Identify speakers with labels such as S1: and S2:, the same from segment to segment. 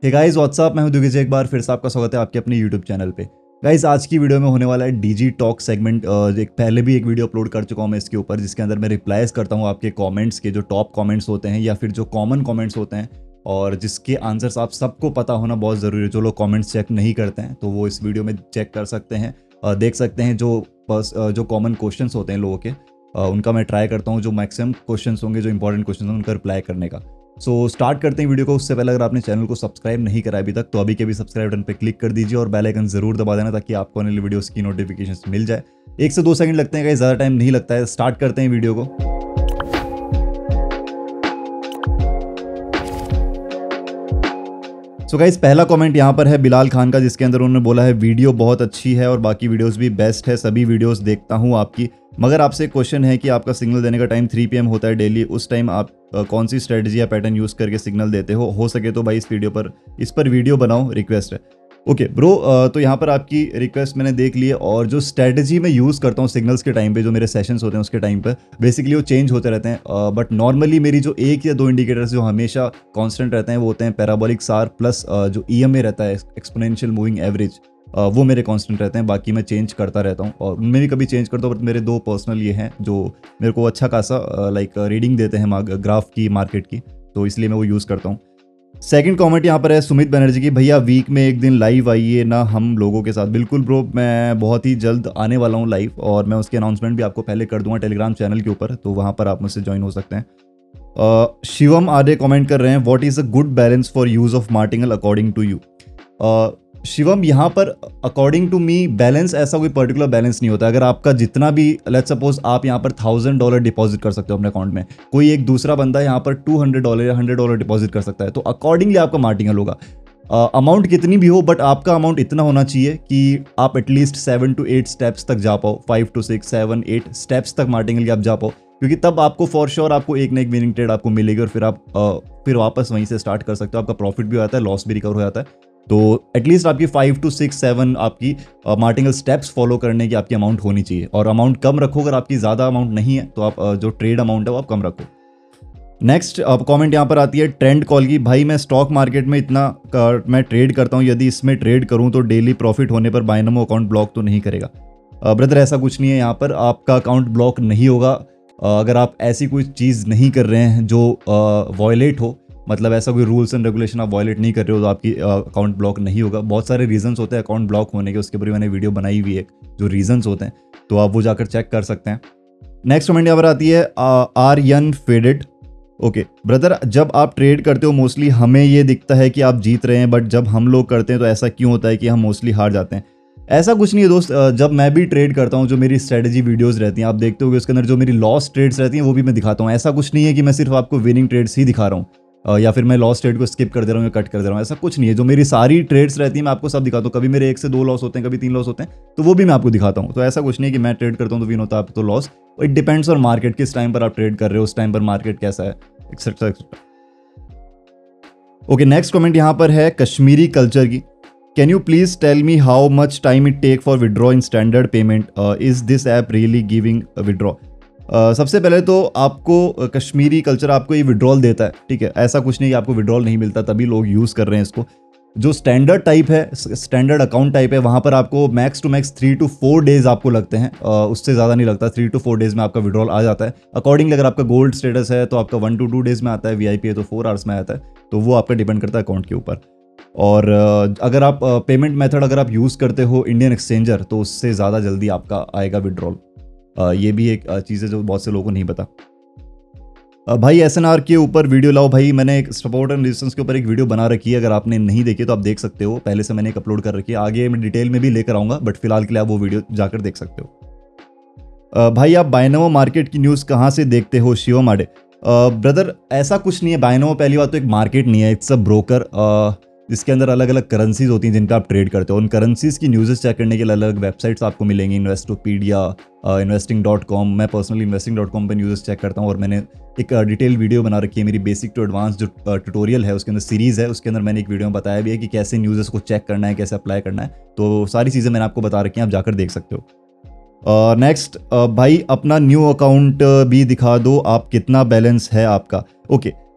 S1: Hey guys what's up, मैं हूं दुर्गेश। एक बार फिर से आपका स्वागत है आपके अपने यूट्यूब चैनल पे। गाइस आज की वीडियो में होने वाला है डीजी टॉक सेगमेंट। एक पहले भी एक वीडियो अपलोड कर चुका हूं मैं इसके ऊपर, जिसके अंदर मैं रिप्लाईज करता हूं आपके कमेंट्स के, जो टॉप कमेंट्स होते हैं या फिर जो कॉमन कमेंट्स होते हैं और जिसके आंसर्स आप सबको पता होना बहुत ज़रूरी है। जो लोग कमेंट्स चेक नहीं करते हैं तो वो इस वीडियो में चेक कर सकते हैं, देख सकते हैं जो कॉमन क्वेश्चंस होते हैं लोगों के, उनका मैं ट्राई करता हूँ, जो मैक्सिमम क्वेश्चंस होंगे, जो इंपॉर्टेंट क्वेश्चंस होंगे, उनका रिप्लाई करने का। सो स्टार्ट करते हैं वीडियो को। उससे पहले अगर आपने चैनल को सब्सक्राइब नहीं करा अभी तक तो अभी के भी सब्सक्राइब बटन पे क्लिक कर दीजिए और बेल आइकन जरूर दबा देना ताकि आपको आने वाली वीडियोस की नोटिफिकेशंस मिल जाए। 1 से 2 सेकंड लगते हैं गाइस, ज़्यादा टाइम नहीं लगता है। स्टार्ट करते हैं वीडियो को। सो गाइस पहला कमेंट यहाँ पर है बिलाल खान का, जिसके अंदर उन्होंने बोला है वीडियो बहुत अच्छी है और बाकी वीडियोस भी बेस्ट है, सभी वीडियोस देखता हूँ आपकी, मगर आपसे क्वेश्चन है कि आपका सिग्नल देने का टाइम 3 PM होता है डेली, उस टाइम आप कौन सी स्ट्रेटजी या पैटर्न यूज़ करके सिग्नल देते हो सके तो भाई इस पर वीडियो बनाओ, रिक्वेस्ट है। ओके ब्रो, तो यहाँ पर आपकी रिक्वेस्ट मैंने देख ली है और जो स्ट्रेटजी मैं यूज़ करता हूँ सिग्नल्स के टाइम पे, जो मेरे सेशंस होते हैं उसके टाइम पे, बेसिकली वो चेंज होते रहते हैं, बट नॉर्मली मेरी जो 1 या 2 इंडिकेटर्स जो हमेशा कांस्टेंट रहते हैं वो होते हैं पैराबोलिक सार प्लस जो EMA रहता है, एक्सपोनेंशियल मूविंग एवरेज, वो मेरे कांस्टेंट रहते हैं। बाकी मैं चेंज करता रहता हूँ और उनमें भी कभी चेंज करता हूँ, बट मेरे 2 पर्सनल ये हैं जो मेरे को अच्छा खासा रीडिंग देते हैं ग्राफ की, मार्केट की, तो इसलिए मैं वो यूज़ करता हूँ। सेकंड कमेंट यहाँ पर है सुमित बनर्जी की, भैया वीक में एक दिन लाइव आइए ना हम लोगों के साथ। बिल्कुल ब्रो, मैं बहुत ही जल्द आने वाला हूँ लाइव और मैं उसकी अनाउंसमेंट भी आपको पहले कर दूंगा टेलीग्राम चैनल के ऊपर, तो वहाँ पर आप मुझसे ज्वाइन हो सकते हैं। शिवम आर्य कमेंट कर रहे हैं, what is a good balance for use of martingale according to you. Shivam, यहाँ पर अकॉर्डिंग टू मी बैलेंस, ऐसा कोई पर्टिकुलर बैलेंस नहीं होता। अगर आपका जितना भी, लेट्स सपोज आप यहाँ पर $1000 डिपॉजिट कर सकते हो अपने अकाउंट में, कोई एक दूसरा बंदा यहाँ पर $200 या $100 डिपॉजिट कर सकता है, तो अकॉर्डिंगली आपका मार्टिंगल होगा। अमाउंट कितनी भी हो, बट आपका अमाउंट इतना होना चाहिए कि आप एटलीस्ट 7 to 8 स्टेप्स तक जा पाओ, 5 to 6, 7, 8 स्टेप्स तक मार्टिंगल आप जा पाओ, क्योंकि तब आपको फॉर श्योर आपको एक ना एक विनिंग ट्रेड आपको मिलेगी और फिर आप फिर वापस वहीं से स्टार्ट कर सकते हो। आपका प्रॉफिट भी हो जाता है, लॉस भी रिकवर हो जाता है। तो एटलीस्ट आपकी 5 to 6, 7 आपकी मार्टिंगल स्टेप्स फॉलो करने की आपकी अमाउंट होनी चाहिए, और अमाउंट कम रखो। अगर आपकी ज़्यादा अमाउंट नहीं है तो आप जो ट्रेड अमाउंट है वो आप कम रखो। नेक्स्ट कमेंट यहाँ पर आती है ट्रेंड कॉल की, भाई मैं स्टॉक मार्केट में मैं ट्रेड करता हूँ, यदि इसमें ट्रेड करूँ तो डेली प्रॉफिट होने पर बायनमो अकाउंट ब्लॉक तो नहीं करेगा? ब्रदर ऐसा कुछ नहीं है, यहाँ पर आपका अकाउंट ब्लॉक नहीं होगा अगर आप ऐसी कोई चीज़ नहीं कर रहे हैं जो वॉयलेट हो, मतलब ऐसा कोई रूल्स एंड रेगुलेशन आप वॉयलेट नहीं कर रहे हो तो आपकी अकाउंट ब्लॉक नहीं होगा। बहुत सारे रीजंस होते हैं अकाउंट ब्लॉक होने के, उसके ऊपर मैंने वीडियो बनाई हुई है, जो रीजंस होते हैं, तो आप वो जाकर चेक कर सकते हैं। नेक्स्ट कमेंट यहाँ पर आती है आर्यन फेडेड। ओके ब्रदर, जब आप ट्रेड करते हो मोस्टली हमें ये दिखता है कि आप जीत रहे हैं, बट जब हम लोग करते हैं तो ऐसा क्यों होता है कि हम मोस्टली हार जाते हैं? ऐसा कुछ नहीं है दोस्त, जब मैं भी ट्रेड करता हूँ, जो मेरी स्ट्रेटजी वीडियोस रहती हैं आप देखते होगे, उसके अंदर जो मेरी लॉस ट्रेड्स रहती हैं वो भी मैं दिखाता हूँ। ऐसा कुछ नहीं है कि मैं सिर्फ आपको विनिंग ट्रेड्स ही दिखा रहा हूँ या फिर मैं लॉस ट्रेड को स्किप कर दे रहा हूँ या कट कर दे रहा हूँ, ऐसा कुछ नहीं है। जो मेरी सारी ट्रेड्स रहती हैं मैं आपको सब दिखाता हूँ। कभी मेरे 1 से 2 लॉस होते हैं, कभी 3 लॉस होते हैं, तो वो भी मैं आपको दिखाता हूँ। तो ऐसा कुछ नहीं है कि मैं ट्रेड करता हूँ तो विन होता है, आप तो loss. It depends on market, किस टाइम पर आप ट्रेड कर रहे हो, उस टाइम पर मार्केट कैसा है, etcetera etcetera. Okay next comment यहाँ पर है कश्मीरी कल्चर की, can you please tell me how much time it take for withdraw in standard payment, is this app really giving withdraw? सबसे पहले तो आपको कश्मीरी कल्चर आपको ये विड्रॉल देता है, ठीक है, ऐसा कुछ नहीं कि आपको विड्रॉल नहीं मिलता, तभी लोग यूज़ कर रहे हैं इसको। जो स्टैंडर्ड टाइप है, स्टैंडर्ड अकाउंट टाइप है, वहाँ पर आपको max to max 3 to 4 days आपको लगते हैं, उससे ज़्यादा नहीं लगता। 3 to 4 डेज में आपका विड्रॉल आ जाता है। अकॉर्डिंगली अगर आपका गोल्ड स्टेटस है तो आपका 1 to 2 डेज में आता है, VIP है तो 4 आवर्स में आता है, तो वो आपका डिपेंड करता है अकाउंट के ऊपर। और अगर आप पेमेंट मेथड अगर आप यूज़ करते हो इंडियन एक्सचेंजर तो उससे ज़्यादा जल्दी आपका आएगा विड्रॉल। ये भी एक चीज़ है जो बहुत से लोगों को नहीं पता। भाई SNR के ऊपर वीडियो लाओ। भाई मैंने एक सपोर्ट एंड रेजिस्टेंस के ऊपर एक वीडियो बना रखी है, अगर आपने नहीं देखी तो आप देख सकते हो, पहले से मैंने एक अपलोड कर रखी है, आगे मैं डिटेल में भी लेकर आऊँगा, बट फिलहाल के लिए आप वो वीडियो जाकर देख सकते हो। भाई आप बायनोमो मार्केट की न्यूज़ कहाँ से देखते हो शिवम आडे? ब्रदर ऐसा कुछ नहीं है, बायनोमो पहली बात तो एक मार्केट नहीं है, इट्स अ ब्रोकर, जिसके अंदर अलग अलग करेंसीज होती हैं जिनका आप ट्रेड करते हो। उन करेंसीज की न्यूज़ चेक करने के लिए अलग अलग वेबसाइट्स आपको मिलेंगी, इन्वेस्टोपीडिया, investing.com। मैं पर्सनली investing.com पर न्यूज़ चेक करता हूँ और मैंने एक डिटेल वीडियो बना रखी है, मेरी बेसिक टू एडवांस जो ट्यूटोरियल है उसके अंदर सीरीज़ है, उसके अंदर मैंने एक वीडियो में बताया भी है कि कैसे न्यूज़ को चेक करना है, कैसे अप्लाई करना है, तो सारी चीज़ें मैंने आपको बता रखी हैं, आप जाकर देख सकते हो। नेक्स्ट भाई अपना न्यू अकाउंट भी दिखा दो, आप कितना बैलेंस है आपका? ओके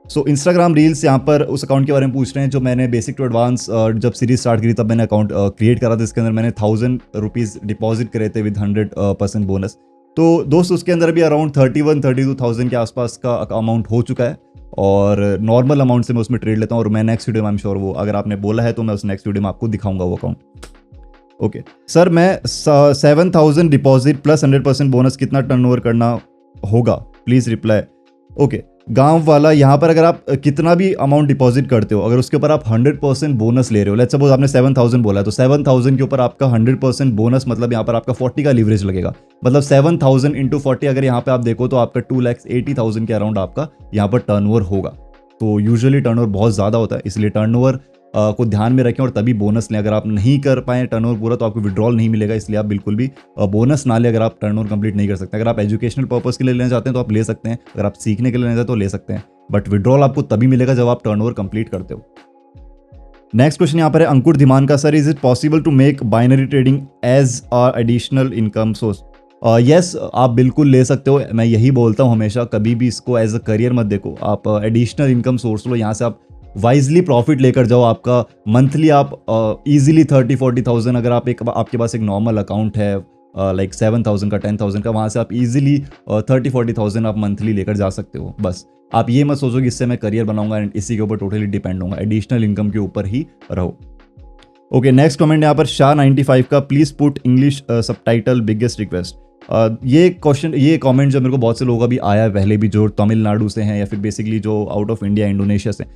S1: सो इंस्टाग्राम रील्स यहाँ पर उस अकाउंट के बारे में पूछ रहे हैं जो मैंने बेसिक टू एडवांस जब सीरीज स्टार्ट करी तब मैंने अकाउंट क्रिएट करा था। इसके अंदर मैंने 1000 रुपीज़ डिपॉजिट करे थे विद 100% बोनस। तो दोस्त उसके अंदर भी अराउंड 31-32,000 के आसपास का अमाउंट हो चुका है और नॉर्मल अमाउंट से मैं उसमें ट्रेड लेता हूँ और मैं नेक्स्ट वीडियो में आई एम श्योर वो अगर आपने बोला है तो मैं उस नेक्स्ट वीडियो में आपको दिखाऊंगा वो अकाउंट। ओके सर, मैं 7,000 डिपॉजिट प्लस 100% बोनस कितना टर्नओवर करना होगा, प्लीज़ रिप्लाई। ओके गांव वाला, यहाँ पर अगर आप कितना भी अमाउंट डिपॉजिट करते हो, अगर उसके ऊपर आप 100% बोनस ले रहे हो, लेट्स सपोज आपने 7,000 बोला है तो 7,000 के ऊपर आपका 100% बोनस मतलब यहाँ पर आपका 40 का लीवरेज लगेगा। मतलब 7,000 इंटू 40 अगर यहाँ पे आप देखो तो आपका 2,80,000 के अराउंड आपका यहाँ पर टर्नओवर होगा। तो यूजुअली टर्नओवर बहुत ज़्यादा होता है, इसलिए टर्नओवर को ध्यान में रखें और तभी बोनस लें। अगर आप नहीं कर पाए टर्नओवर पूरा तो आपको विड्रॉल नहीं मिलेगा, इसलिए आप बिल्कुल भी बोनस ना लें अगर आप टर्नओवर कंप्लीट नहीं कर सकते। अगर आप एजुकेशनल पर्पस के लिए लेना चाहते हैं तो आप ले सकते हैं, अगर आप सीखने के लिए लेना चाहते हैं तो ले सकते हैं, बट विड्रॉल आपको तभी मिलेगा जब आप टर्नओवर कंप्लीट करते हो। नेक्स्ट क्वेश्चन यहाँ पर है अंकुर धीमान का, sir is it possible to make binary trading as are additional income source? Yes, आप बिल्कुल ले सकते हो। मैं यही बोलता हूँ हमेशा, कभी भी इसको एज अ करियर मत देखो, आप एडिशनल इनकम सोर्स लो, यहाँ से आप वाइजली प्रॉफिट लेकर जाओ। आपका मंथली आप इजीली 30-40,000 अगर आपके पास एक नॉर्मल अकाउंट है लाइक 7,000 का 10,000 का, वहाँ से आप इजीली 30-40,000 आप मंथली लेकर जा सकते हो। बस आप ये मत सोचो कि इससे मैं करियर बनाऊंगा एंड इसी के ऊपर टोटली डिपेंड होऊंगा, एडिशनल इनकम के ऊपर ही रहो। ओके नेक्स्ट कमेंट यहाँ पर शाह 95 का, please put English subtitle, biggest request. ये कमेंट जो मेरे को बहुत से लोगों का भी आया है पहले भी, जो तमिलनाडु से हैं या फिर बेसिकली जो आउट ऑफ इंडिया इंडोनेशिया से।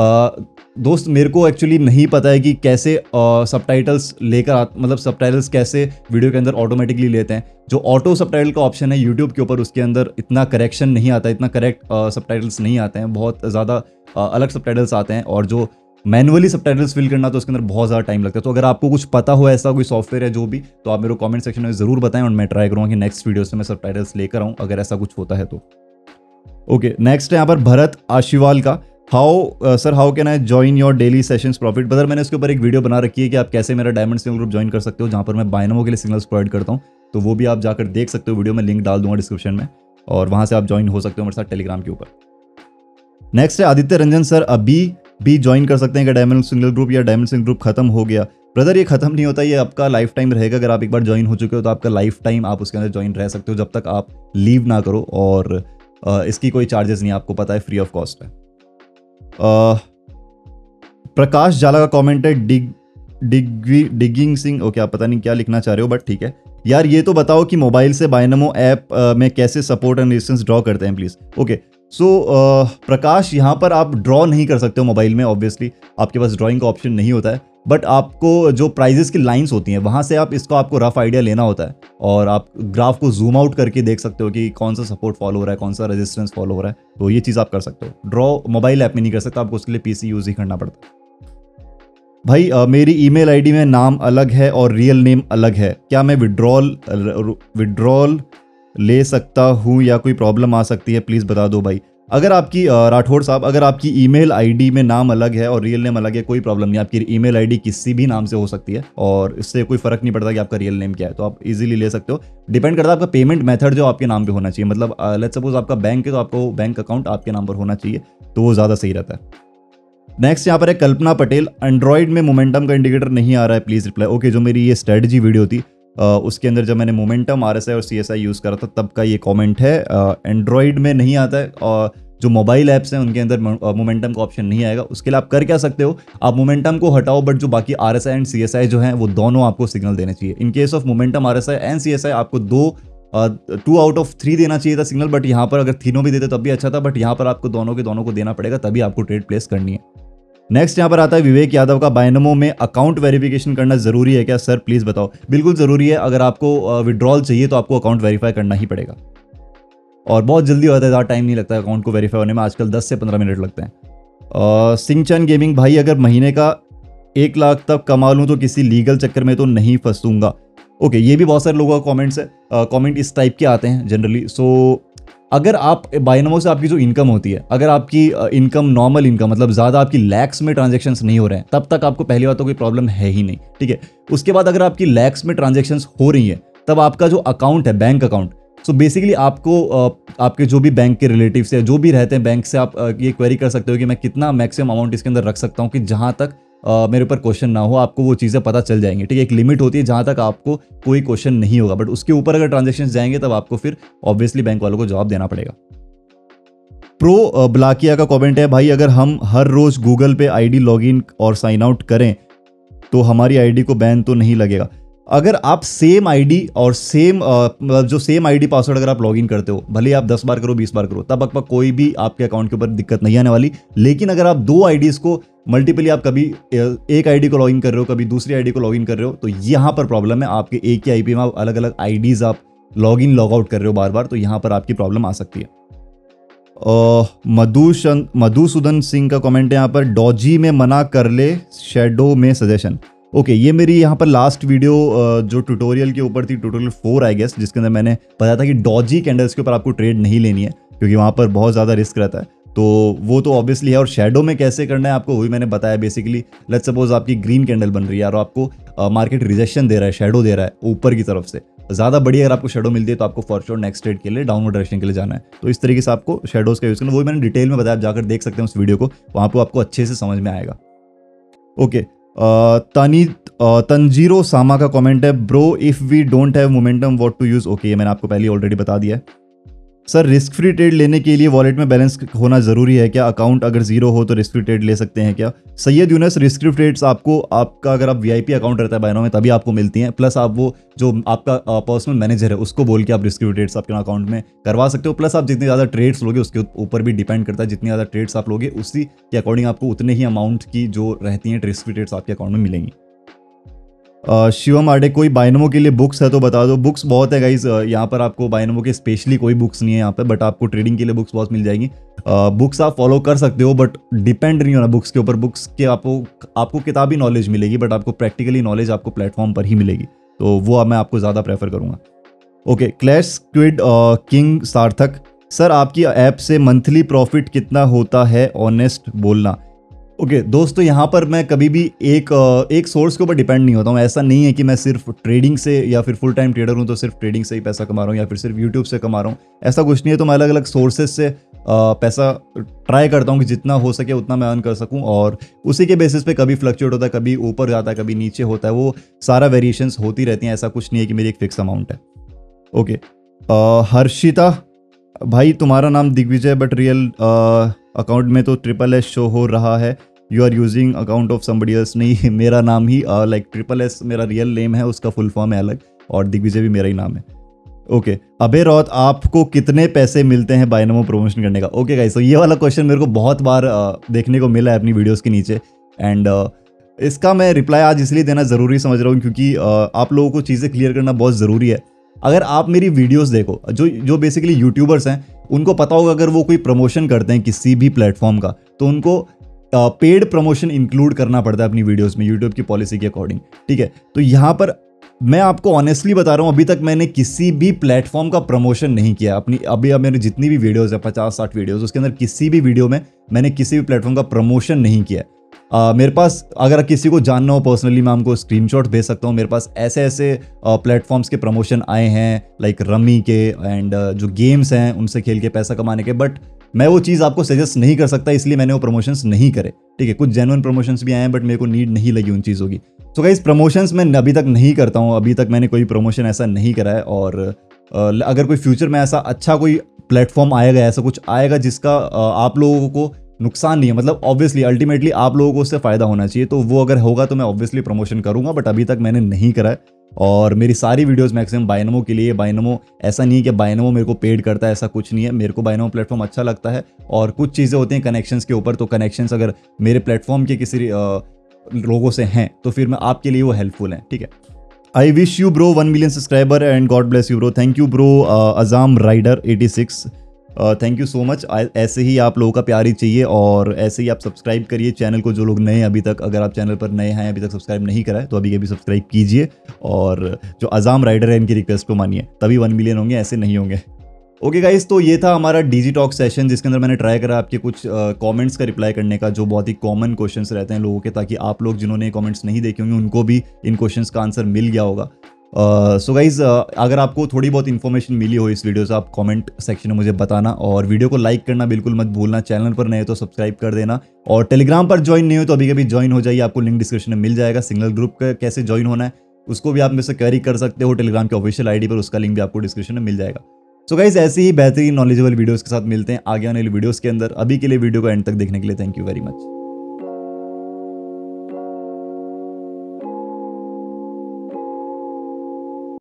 S1: दोस्त मेरे को एक्चुअली नहीं पता है कि कैसे सबटाइटल्स लेकर मतलब सबटाइटल्स कैसे वीडियो के अंदर ऑटोमेटिकली लेते हैं। जो ऑटो सबटाइटल का ऑप्शन है यूट्यूब के ऊपर, उसके अंदर इतना करेक्शन नहीं आता, इतना करेक्ट सबटाइटल्स नहीं आते हैं, बहुत ज़्यादा अलग सबटाइटल्स आते हैं। और जो मैनुअली सबटाइटल्स फिल करना तो उसके अंदर बहुत ज़्यादा टाइम लगता है। तो अगर आपको कुछ पता हो ऐसा कोई सॉफ्टवेयर है जो भी, तो आप मेरे को कमेंट सेक्शन में ज़रूर बताएं और मैं ट्राई करूँगा कि नेक्स्ट वीडियो से मैं सबटाइटल्स लेकर आऊँ अगर ऐसा कुछ होता है तो। ओके नेक्स्ट है यहाँ पर भरत आशीवाल का, how can I join your daily sessions profit? Brother मैंने उसके ऊपर एक वीडियो बना रखी है कि आप कैसे मेरा डायमंड सिग्नल ग्रुप ज्वाइन कर सकते हो, जहाँ पर मैं बायनमो के लिए सिग्नल्स प्रोवाइड करता हूँ। तो वो भी आप जाकर देख सकते हो, वीडियो में लिंक डाल दूंगा डिस्क्रिप्शन में और वहाँ से आप ज्वाइन हो सकते हो मेरे साथ टेलीग्राम के ऊपर। नेक्स्ट है आदित्य रंजन, सर अभी भी ज्वाइन कर सकते हैं क्या डायमंड सिग्नल ग्रुप, या डायमंड सिग्नल ग्रुप खत्म हो गया? ब्रदर ये खत्म नहीं होता, ये आपका लाइफ टाइम रहेगा। अगर आप एक बार ज्वाइन हो चुके हो तो आपका लाइफ टाइम आप उसके अंदर ज्वाइन रह सकते हो जब तक आप लीव ना करो, और इसकी कोई चार्जेस नहीं, आपको पता है फ्री ऑफ कॉस्ट है। प्रकाश जाला का कमेंट है, डिगिंग सिंह, ओके आप पता नहीं क्या लिखना चाह रहे हो बट ठीक है यार। ये तो बताओ कि मोबाइल से बायनमो ऐप में कैसे सपोर्ट एंड रेजिस्टेंस ड्रॉ करते हैं प्लीज़। ओके सो प्रकाश, यहाँ पर आप ड्रॉ नहीं कर सकते हो मोबाइल में, ऑब्वियसली आपके पास ड्राइंग का ऑप्शन नहीं होता है, बट आपको जो प्राइजेस की लाइंस होती हैं वहाँ से आपको रफ आइडिया लेना होता है और आप ग्राफ को जूम आउट करके देख सकते हो कि कौन सा सपोर्ट फॉलो हो रहा है, कौन सा रेजिस्टेंस फॉलो हो रहा है। तो ये चीज़ आप कर सकते हो, ड्रॉ मोबाइल ऐप में नहीं कर सकता, आपको उसके लिए पीसी यूज़ ही करना पड़ता है। भाई मेरी ईमेल आईडी में नाम अलग है और रियल नेम अलग है, क्या मैं विड्रॉल ले सकता हूँ या कोई प्रॉब्लम आ सकती है, प्लीज़ बता दो भाई। अगर आपकी राठौड़ साहब, अगर आपकी ईमेल आईडी में नाम अलग है और रियल नेम अलग है, कोई प्रॉब्लम नहीं, आपकी ईमेल आईडी किसी भी नाम से हो सकती है और इससे कोई फ़र्क नहीं पड़ता कि आपका रियल नेम क्या है, तो आप इजीली ले सकते हो। डिपेंड करता है आपका पेमेंट मेथड जो आपके नाम पे होना चाहिए, मतलब लेट्स सपोज आपका बैंक है तो आपको बैंक अकाउंट आपके नाम पर होना चाहिए, तो वो ज़्यादा सही रहता है। नेक्स्ट यहाँ पर है कल्पना पटेल, एंड्रॉइड में मोमेंटम का इंडिकेटर नहीं आ रहा है, प्लीज़ रिप्लाई। ओके जो मेरी ये स्ट्रेटजी वीडियो थी उसके अंदर जब मैंने मोमेंटम RSI और CSI यूज़ करा था तब का ये कमेंट है। एंड्रॉइड में नहीं आता है और जो मोबाइल ऐप्स हैं उनके अंदर मोमेंटम का ऑप्शन नहीं आएगा। उसके लिए आप कर क्या सकते हो, आप मोमेंटम को हटाओ बट जो बाकी RSI एंड CSI जो हैं वो दोनों आपको सिग्नल देने चाहिए। In case of momentum RSI and CSI आपको 2 आउट ऑफ 3 देना चाहिए था सिग्नल, बट यहाँ पर अगर तीनों भी देते तब भी अच्छा था, बट यहाँ पर आपको दोनों को देना पड़ेगा तभी आपको ट्रेड प्लेस करनी है। नेक्स्ट यहाँ पर आता है विवेक यादव का, बायनमो में अकाउंट वेरिफिकेशन करना जरूरी है क्या सर, प्लीज़ बताओ। बिल्कुल ज़रूरी है, अगर आपको विड्रॉल चाहिए तो आपको अकाउंट वेरीफाई करना ही पड़ेगा और बहुत जल्दी होता है, ज़्यादा टाइम नहीं लगता है अकाउंट को वेरीफाई होने में, आजकल 10 से 15 मिनट लगते हैं। सिंचन गेमिंग भाई, अगर महीने का 1 लाख तक कमा लूँ तो किसी लीगल चक्कर में तो नहीं फंसूंगा? ओके ये भी बहुत सारे लोगों का कमेंट्स है, कमेंट इस टाइप के आते हैं जनरली। सो अगर आप बायनमो से आपकी जो इनकम होती है, अगर आपकी इनकम नॉर्मल इनकम मतलब ज़्यादा आपकी लैक्स में ट्रांजेक्शन्स नहीं हो रहे हैं, तब तक आपको पहली बात तो कोई प्रॉब्लम है ही नहीं, ठीक है। उसके बाद अगर आपकी लैक्स में ट्रांजेक्शन्स हो रही हैं, तब आपका जो अकाउंट है बैंक अकाउंट, सो बेसिकली आपको आपके जो भी बैंक के रिलेटिव्स या जो भी रहते हैं बैंक से आप ये क्वेरी कर सकते हो कि मैं कितना मैक्सिमम अमाउंट इसके अंदर रख सकता हूँ कि जहाँ तक मेरे ऊपर क्वेश्चन ना हो, आपको वो चीज़ें पता चल जाएंगी। ठीक है, एक लिमिट होती है जहाँ तक आपको कोई क्वेश्चन नहीं होगा, बट उसके ऊपर अगर ट्रांजेक्शन जाएंगे तब आपको फिर ऑब्वियसली बैंक वालों को जवाब देना पड़ेगा। प्रो ब्लाकिया का कमेंट है, भाई अगर हम हर रोज गूगल पे आईडी लॉगिन और साइन आउट करें तो हमारी आईडी को बैन तो नहीं लगेगा? अगर आप सेम आईडी और सेम आईडी पासवर्ड अगर आप लॉगिन करते हो, भले आप 10 बार करो 20 बार करो, तब आपका कोई भी आपके अकाउंट के ऊपर दिक्कत नहीं आने वाली। लेकिन अगर आप 2 आईडीज को मल्टीपली, आप कभी एक आईडी को लॉगिन कर रहे हो, कभी दूसरी आईडी को लॉगिन कर रहे हो, तो यहाँ पर प्रॉब्लम है। आपके एक ही आईपी में आप अलग अलग आईडीज आप लॉगिन लॉग आउट कर रहे हो बार बार, तो यहाँ पर आपकी प्रॉब्लम आ सकती है। मधुसूदन सिंह का कमेंट है यहाँ पर, डॉजी में मना कर ले, शैडो में सजेशन। ओके, ये मेरी यहाँ पर लास्ट वीडियो जो ट्यूटोरियल के ऊपर थी, ट्यूटोरियल 4 आई गेस, जिसके अंदर मैंने बताया था कि डॉजी कैंडल्स के ऊपर आपको ट्रेड नहीं लेनी है क्योंकि वहाँ पर बहुत ज़्यादा रिस्क रहता है। तो वो तो ऑब्वियसली है। और शैडो में कैसे करना है आपको, वही मैंने बताया। बेसिकली लेट्स सपोज आपकी ग्रीन कैंडल बन रही है और आपको मार्केट रिजेक्शन दे रहा है, शैडो दे रहा है ऊपर की तरफ से, ज़्यादा बड़ी अगर आपको शैडो मिलती है तो आपको फॉर श्योर नेक्स्ट ट्रेड के लिए डाउनवर्ड डायरेक्शन के लिए जाना है। तो इस तरीके से आपको शैडोज का यूज़ करना, वही मैंने डिटेल में बताया, आप जाकर देख सकते हैं उस वीडियो को, वहाँ पर आपको अच्छे से समझ में आएगा। ओके, तंजीरो सामा का कमेंट है, bro if we don't have momentum what to use. Okay, ये मैंने आपको पहले ऑलरेडी बता दिया है। सर रिस्क फ्री ट्रेड लेने के लिए वॉलेट में बैलेंस होना ज़रूरी है क्या? अकाउंट अगर जीरो हो तो रिस्क फ्री ट्रेड ले सकते हैं क्या? Syed Yunus, risk free trades आपको आपका अगर आप वीआईपी अकाउंट रहता है बाइनो में तभी आपको मिलती हैं, प्लस आप वो जो आपका पर्सनल मैनेजर है उसको बोल के आप रिस्क फ्री ट्रेड्स आपके अकाउंट में करवा सकते हो। प्लस आप जितनी ज़्यादा ट्रेड्स लोगे उसके ऊपर भी डिपेंड करता है, जितनी ज़्यादा ट्रेड्स आप लोगे उसी के अकॉर्डिंग आपको उतने ही अमाउंट की जो रहती हैं रिस्क फ्री ट्रेड्स आपके अकाउंट में मिलेंगी। शिवम आडे, कोई बाइनमो के लिए बुक्स है तो बता दो। बुक्स बहुत है गाइज, यहाँ पर आपको बाइनमो के स्पेशली कोई बुक्स नहीं है यहाँ पे, बट आपको ट्रेडिंग के लिए बुक्स बहुत मिल जाएंगी। बुक्स आप फॉलो कर सकते हो बट डिपेंड नहीं होना बुक्स के ऊपर। बुक्स के आपको किताबी नॉलेज मिलेगी बट आपको प्रैक्टिकली नॉलेज आपको प्लेटफॉर्म पर ही मिलेगी, तो वो मैं आपको ज़्यादा प्रेफर करूँगा। Okay, clash squid king Sarthak, sir आपकी ऐप से मंथली प्रॉफिट कितना होता है, ऑनेस्ट बोलना। ओके दोस्तों, यहाँ पर मैं कभी भी एक सोर्स के ऊपर डिपेंड नहीं होता हूँ। ऐसा नहीं है कि मैं सिर्फ ट्रेडिंग से या फिर फुल टाइम ट्रेडर हूँ तो सिर्फ ट्रेडिंग से ही पैसा कमा रहा हूँ या फिर सिर्फ यूट्यूब से कमा रहा हूँ, ऐसा कुछ नहीं है। तो मैं अलग अलग सोर्सेज से पैसा ट्राई करता हूँ कि जितना हो सके उतना मैं अर्न कर सकूँ, और उसी के बेसिस पे कभी फ्लक्चुएट होता है, कभी ऊपर जाता है, कभी नीचे होता है, वो सारा वेरिएशंस होती रहती हैं। ऐसा कुछ नहीं है कि मेरी एक फिक्स अमाउंट है। ओके, हर्षिता, भाई तुम्हारा नाम दिग्विजय बट रियल अकाउंट में तो SSS शो हो रहा है, you are using account of somebody else. नहीं, मेरा नाम ही लाइक SSS मेरा रियल नेम है, उसका फुल फॉर्म है अलग, और दिग्विजय भी मेरा ही नाम है। ओके, अबे रौत, आपको कितने पैसे मिलते हैं बाइनमो प्रमोशन करने का? ओके गाइस, तो ये वाला क्वेश्चन मेरे को बहुत बार देखने को मिला है अपनी वीडियोस के नीचे, एंड इसका मैं रिप्लाई आज इसलिए देना ज़रूरी समझ रहा हूँ क्योंकि आप लोगों को चीज़ें क्लियर करना बहुत ज़रूरी है। अगर आप मेरी वीडियोस देखो, जो बेसिकली यूट्यूबर्स हैं उनको पता होगा अगर वो कोई प्रमोशन करते हैं किसी भी प्लेटफॉर्म का तो उनको पेड प्रमोशन इंक्लूड करना पड़ता है अपनी वीडियोस में यूट्यूब की पॉलिसी के अकॉर्डिंग। ठीक है, तो यहाँ पर मैं आपको ऑनेस्टली बता रहा हूँ, अभी तक मैंने किसी भी प्लेटफॉर्म का प्रमोशन नहीं किया अपनी। अब मेरे जितनी भी वीडियोस है 50-60 वीडियोस, उसके अंदर किसी भी वीडियो में मैंने किसी भी प्लेटफॉर्म का प्रमोशन नहीं किया। मेरे पास अगर किसी को जानना हो पर्सनली मैं आपको स्क्रीनशॉट भेज सकता हूँ। मेरे पास ऐसे ऐसे प्लेटफॉर्म्स के प्रमोशन आए हैं लाइक रमी के एंड जो गेम्स हैं उनसे खेल के पैसा कमाने के, बट मैं वो चीज़ आपको सजेस्ट नहीं कर सकता, इसलिए मैंने वो प्रमोशंस नहीं करे। ठीक है, कुछ जेन्युइन प्रमोशंस भी आए हैं बट मेरे को नीड नहीं लगी उन चीज़ों की। तो गाइस, प्रमोशंस मैं अभी तक नहीं करता हूँ, अभी तक मैंने कोई प्रमोशन ऐसा नहीं करा है। और अगर कोई फ्यूचर में ऐसा अच्छा कोई प्लेटफॉर्म आएगा, ऐसा कुछ आएगा जिसका आप लोगों को नुकसान नहीं है, मतलब ऑब्वियसली अल्टीमेटली आप लोगों को उससे फ़ायदा होना चाहिए, तो वो अगर होगा तो मैं ऑब्वियसली प्रमोशन करूंगा, बट अभी तक मैंने नहीं करा है। और मेरी सारी वीडियोस मैक्सिमम बाइनमो के लिए। बाइनमो ऐसा नहीं है कि बाइनमो मेरे को पेड करता है, ऐसा कुछ नहीं है। मेरे को बाइनमो प्लेटफॉर्म अच्छा लगता है और कुछ चीज़ें होती हैं कनेक्शंस के ऊपर, तो कनेक्शंस अगर मेरे प्लेटफॉर्म के किसी लोगों से हैं तो फिर मैं आपके लिए वो हेल्पफुल है। ठीक है, I wish you bro 1 million subscriber and god bless you bro. Thank you bro Azam rider 86, thank you so much. ऐसे ही आप लोगों का प्यार ही चाहिए और ऐसे ही आप सब्सक्राइब करिए चैनल को। जो लोग नए हैं अभी तक, अगर आप चैनल पर नए हैं अभी तक सब्सक्राइब नहीं करा है तो अभी के भी सब्सक्राइब कीजिए, और जो अजाम राइडर है इनकी रिक्वेस्ट को मानिए, तभी 1 मिलियन होंगे, ऐसे नहीं होंगे। ओके गाइस, तो ये था हमारा डीजी टॉक सेशन जिसके अंदर मैंने ट्राई करा आपके कुछ कमेंट्स का रिप्लाई करने का, जो बहुत ही कॉमन क्वेश्चंस रहते हैं लोगों के, ताकि आप लोग जिन्होंने कमेंट्स नहीं देखे होंगे उनको भी इन क्वेश्चंस का आंसर मिल गया होगा। सो गाइज, अगर आपको थोड़ी बहुत इन्फॉर्मेशन मिली हो इस वीडियो से, आप कमेंट सेक्शन में मुझे बताना, और वीडियो को लाइक करना बिल्कुल मत भूलना। चैनल पर नए हो तो सब्सक्राइब कर देना, और टेलीग्राम पर ज्वाइन नहीं हो तो अभी कभी ज्वाइन हो जाइए, आपको लिंक डिस्क्रिप्शन में मिल जाएगा। सिग्नल ग्रुप का कैसे ज्वाइन होना है उसको भी आप में से क्वेरी कर सकते हो टेलीग्राम के ऑफिशियल आईडी पर, उसका लिंक भी आपको डिस्क्रिप्शन में मिल जाएगा। सो गाइज, ऐसे ही बेहतरीन नॉलेजेबल वीडियोस के साथ मिलते हैं आगे आने वाली वीडियोस के अंदर। अभी के लिए वीडियो को एंड तक देखने के लिए थैंक यू वेरी मच।